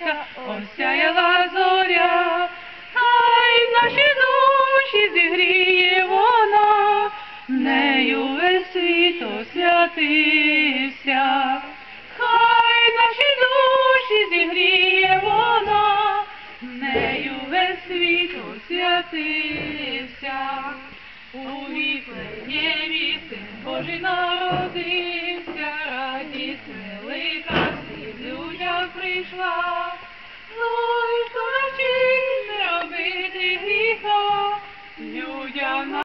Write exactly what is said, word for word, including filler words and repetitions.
сонечка, осяяла зоря, хай наші душі зігріє вона, нею весь світ освятився. Хай наші душі зігріє вона, нею весь світ освятився. У Віфлеємі Син Божий народився, радість велика всім людям прийшла.